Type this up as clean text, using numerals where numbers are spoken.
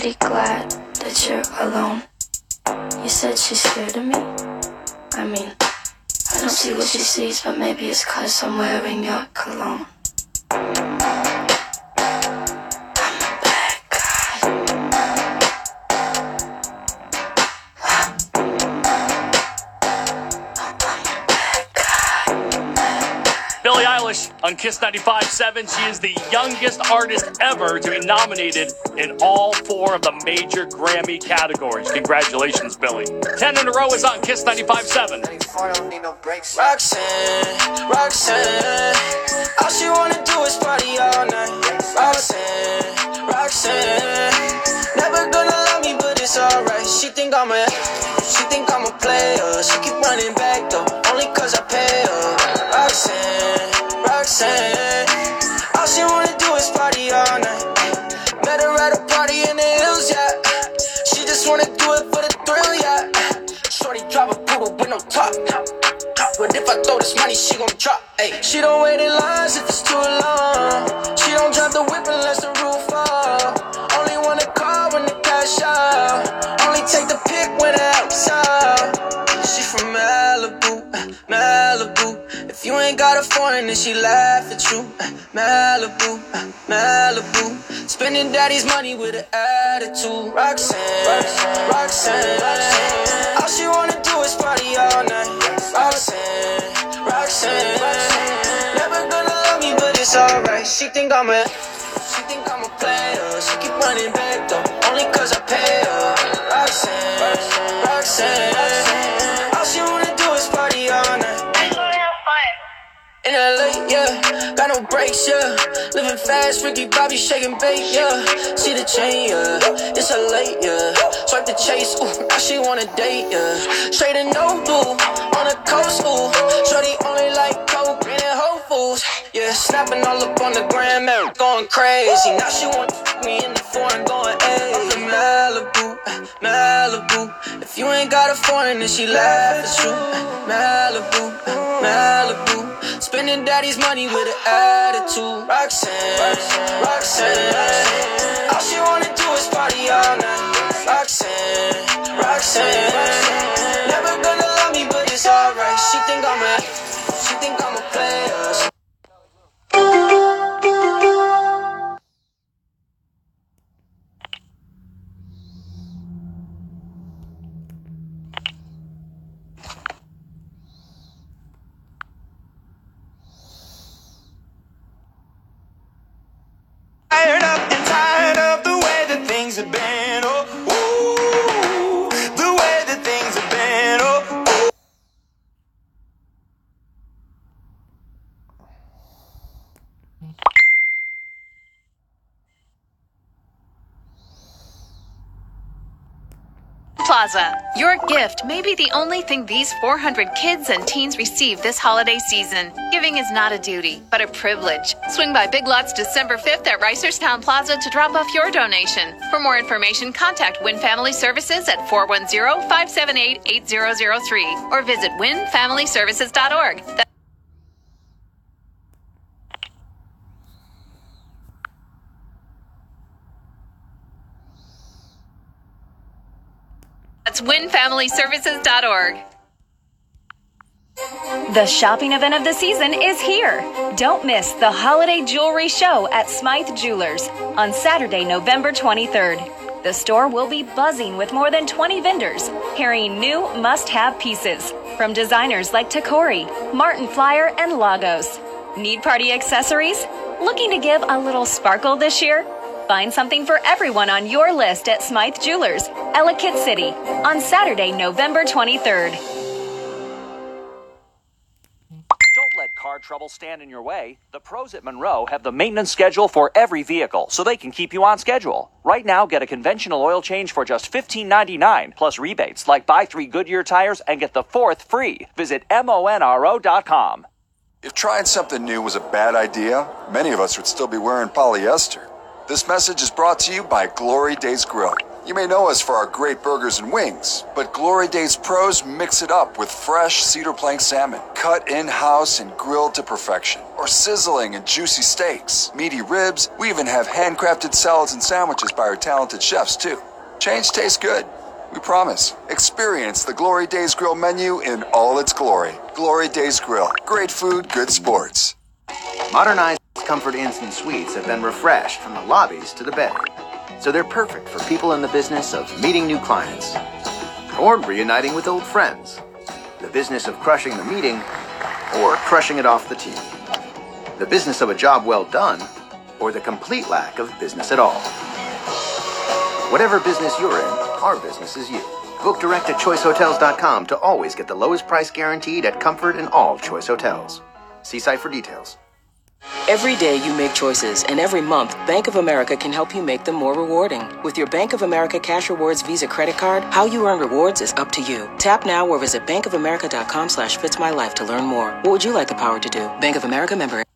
pretty glad that you're alone. You said she's scared of me? I mean, I don't see what she sees, but maybe it's 'cause I'm wearing your cologne. Billie Eilish on Kiss 95.7. She is the youngest artist ever to be nominated in all 4 of the major Grammy categories. Congratulations, Billie. 10 in a row is on Kiss 95.7. Roxanne, Roxanne, all she wanna do is party all night. Roxanne, Roxanne, never gonna love me, but it's alright. She think I'm a player. She keep running back though, only 'cause I pay her. Roxanne, Roxanne, all she wanna do is party all night. Met her at a party in the hills, yeah. She just wanna do it for the thrill, yeah. Shorty drive a poodle with no top. But if I throw this money, she gon' drop. Ay. She don't wait in lines if it's too long. She don't drive the whip unless the roof fall. Only wanna call when the cash out. Only take the pic when the help's out. She from Malibu, Malibu. If you ain't got a foreign, then she laugh at you. Malibu, Malibu. Spending daddy's money with an attitude. Roxanne, Roxanne, Roxanne. All she wanna do is party all night. Roxanne, Roxanne, never gonna love me, but it's alright. She think I'm a player. She keep running back though, only 'cause I pay her. Roxanne, Roxanne, all she wanna do is party all night. In LA, yeah, got no brakes, yeah. Living fast, Ricky Bobby shaking bait, yeah. See the chain, yeah, it's a late, yeah. Swipe the chase, ooh, now she wanna date, yeah. Straight and no blue, on the coast, ooh. Shorty only like coke and Whole Foods, yeah. Snapping all up on the gram, man, going crazy. Now she wanna fuck me in the foreign, going, hey. I'm from Malibu, Malibu. If you ain't got a foreign, then she laugh at you. Malibu, Malibu. Spending daddy's money with an attitude. Roxanne, Roxanne, all she wanna do is party all night. Roxanne, Roxanne, never gonna love me, but it's alright. She think I'm a player. Tired of the way that things have been. Oh, ooh, the way that things have been. Oh, ooh. Plaza. Your gift may be the only thing these 400 kids and teens receive this holiday season. Giving is not a duty, but a privilege. Swing by Big Lots December 5th at Reisterstown Plaza to drop off your donation. For more information, contact Win Family Services at 410-578-8003 or visit winfamilyservices.org. That's winfamilyservices.org. The shopping event of the season is here. Don't miss the Holiday Jewelry Show at Smythe Jewelers on Saturday, November 23rd. The store will be buzzing with more than 20 vendors carrying new must-have pieces from designers like Tacori, Martin Flyer, and Lagos. Need party accessories? Looking to give a little sparkle this year? Find something for everyone on your list at Smythe Jewelers, Ellicott City, on Saturday, November 23rd. Don't let car trouble stand in your way. The pros at Monroe have the maintenance schedule for every vehicle, so they can keep you on schedule. Right now, get a conventional oil change for just $15.99, plus rebates like buy 3 Goodyear tires and get the 4th free. Visit monro.com. If trying something new was a bad idea, many of us would still be wearing polyester. This message is brought to you by Glory Days Grill. You may know us for our great burgers and wings, but Glory Days Pros mix it up with fresh cedar plank salmon, cut in-house and grilled to perfection, or sizzling and juicy steaks, meaty ribs. We even have handcrafted salads and sandwiches by our talented chefs, too. Change tastes good. We promise. Experience the Glory Days Grill menu in all its glory. Glory Days Grill. Great food, good sports. Modernized Comfort Inns and Suites have been refreshed from the lobbies to the bedroom, so they're perfect for people in the business of meeting new clients or reuniting with old friends, the business of crushing the meeting or crushing it off the tee, the business of a job well done or the complete lack of business at all. Whatever business you're in, our business is you. Book direct at choicehotels.com to always get the lowest price guaranteed at Comfort in all Choice Hotels. See site for details. Every day you make choices, and every month, Bank of America can help you make them more rewarding. With your Bank of America Cash Rewards Visa credit card, how you earn rewards is up to you. Tap now or visit bankofamerica.com/fitsmylife to learn more. What would you like the power to do? Bank of America member.